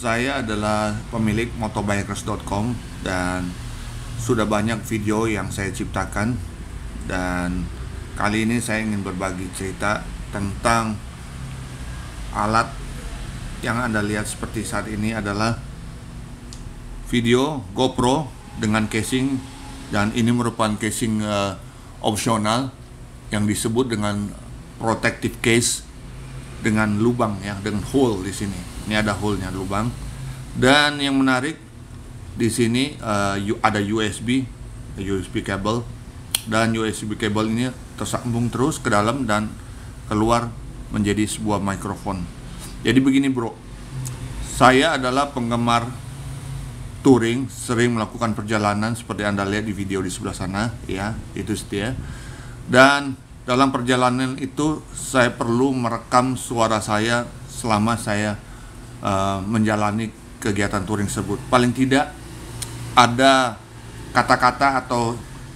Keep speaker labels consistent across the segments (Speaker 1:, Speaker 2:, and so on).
Speaker 1: Saya adalah pemilik motobikers.com dan sudah banyak video yang saya ciptakan, dan kali ini saya ingin berbagi cerita tentang alat yang Anda lihat seperti saat ini adalah video GoPro dengan casing, dan ini merupakan casing opsional yang disebut dengan protective case dengan lubang ya, dengan hole di sini. Ini ada hole-nya, lubang. Dan yang menarik di sini ada USB cable, dan USB cable ini tersambung terus ke dalam dan keluar menjadi sebuah mikrofon. Jadi begini bro, saya adalah penggemar touring, sering melakukan perjalanan seperti Anda lihat di video di sebelah sana ya, itu setia. Dan dalam perjalanan itu saya perlu merekam suara saya selama saya menjalani kegiatan touring tersebut. Paling tidak ada kata-kata atau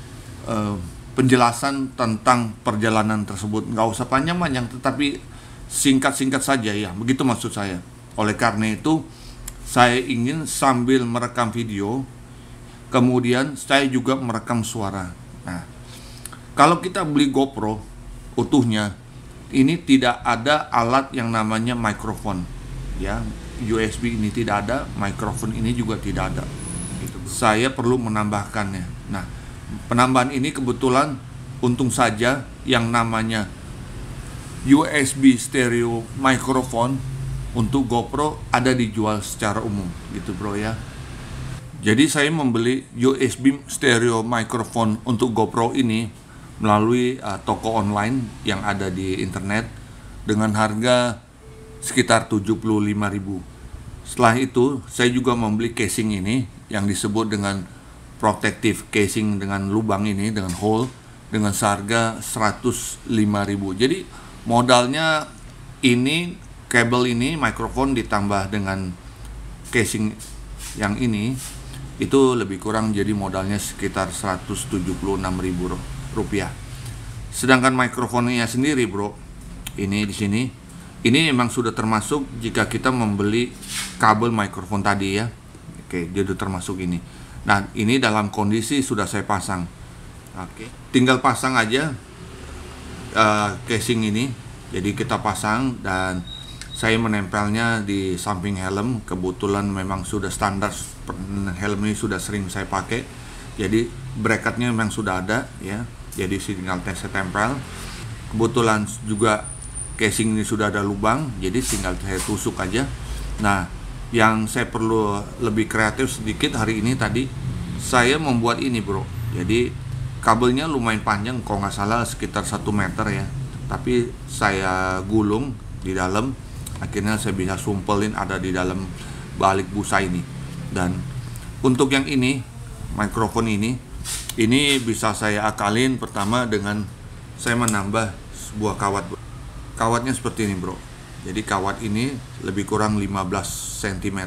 Speaker 1: penjelasan tentang perjalanan tersebut. Nggak usah panjang-panjang, tetapi singkat-singkat saja ya, begitu maksud saya. Oleh karena itu saya ingin sambil merekam video, kemudian saya juga merekam suara. Nah, kalau kita beli GoPro utuhnya, ini tidak ada alat yang namanya mikrofon ya, USB ini tidak ada, mikrofon ini juga tidak ada gitu. Saya perlu menambahkannya. Nah, penambahan ini kebetulan untung saja yang namanya USB stereo microphone untuk GoPro ada dijual secara umum gitu bro ya. Jadi saya membeli USB stereo microphone untuk GoPro ini melalui toko online yang ada di internet dengan harga sekitar 75.000. Setelah itu saya juga membeli casing ini yang disebut dengan protective casing dengan lubang ini, dengan hole, dengan seharga 105.000. Jadi modalnya ini, kabel ini, mikrofon ditambah dengan casing yang ini, itu lebih kurang jadi modalnya sekitar 176.000 rupiah. Sedangkan mikrofonnya sendiri bro, ini di sini, ini memang sudah termasuk jika kita membeli kabel mikrofon tadi ya. Oke, jadi termasuk ini. Nah, ini dalam kondisi sudah saya pasang. Oke, tinggal pasang aja casing ini. Jadi kita pasang dan saya menempelnya di samping helm. Kebetulan memang sudah standar, helm ini sudah sering saya pakai. Jadi bracketnya memang sudah ada ya. Jadi tinggal saya tempel. Kebetulan juga casing ini sudah ada lubang, jadi tinggal saya tusuk aja. Nah, yang saya perlu lebih kreatif sedikit hari ini tadi, saya membuat ini bro. Jadi kabelnya lumayan panjang, kalau nggak salah sekitar 1 meter ya. Tapi saya gulung di dalam, akhirnya saya bisa sumpelin ada di dalam balik busa ini. Dan untuk yang ini, mikrofon ini bisa saya akalin pertama dengan saya menambah sebuah kawat. Kawatnya seperti ini bro. Jadi kawat ini lebih kurang 15 cm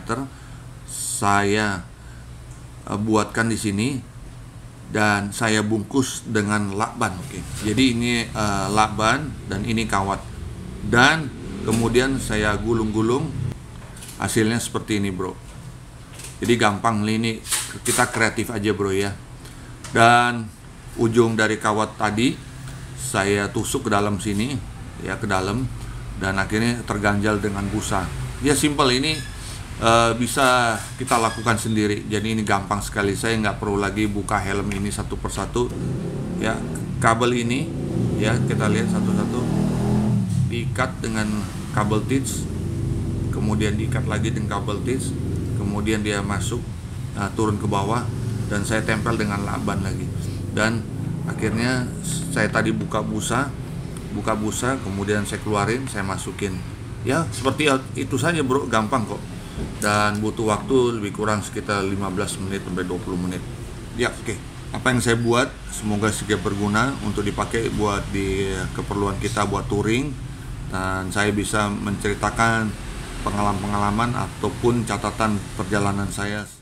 Speaker 1: saya buatkan di sini dan saya bungkus dengan lakban. Oke. Jadi ini lakban dan ini kawat. Dan kemudian saya gulung-gulung, hasilnya seperti ini bro. Jadi gampang, ini kita kreatif aja bro ya. Dan ujung dari kawat tadi saya tusuk ke dalam sini ya, ke dalam, dan akhirnya terganjal dengan busa. Ya simpel, ini bisa kita lakukan sendiri. Jadi ini gampang sekali, saya nggak perlu lagi buka helm ini satu persatu ya. Kabel ini ya, kita lihat satu-satu, diikat dengan kabel tits, kemudian diikat lagi dengan kabel tits, kemudian dia masuk turun ke bawah, dan saya tempel dengan lakban lagi. Dan akhirnya saya tadi buka busa, kemudian saya keluarin, saya masukin. Ya seperti itu saja bro, gampang kok. Dan butuh waktu lebih kurang sekitar 15 menit sampai 20 menit. Ya oke. Apa yang saya buat semoga juga berguna untuk dipakai buat di keperluan kita buat touring, dan saya bisa menceritakan pengalaman-pengalaman ataupun catatan perjalanan saya.